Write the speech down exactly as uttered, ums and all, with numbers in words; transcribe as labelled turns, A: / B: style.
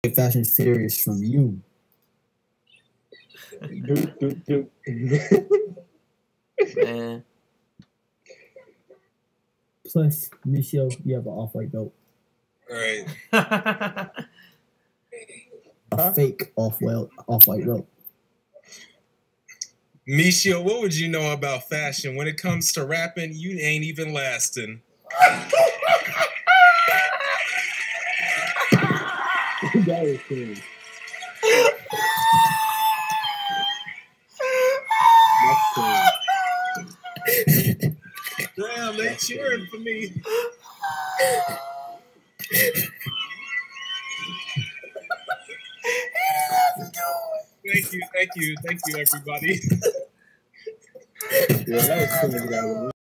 A: fashion series from you.
B: Doop, doop, doop.
C: Man.
A: Plus, Michelle, you have an off-white belt.
D: Right.
A: A fake off-white off-white belt.
D: Michio, what would you know about fashion? When it comes to rapping, you ain't even lasting.
B: That was cool. That's cool.
D: Damn, they cheering for me. Thank you, thank you, thank you, everybody.
B: Yeah, that was cool.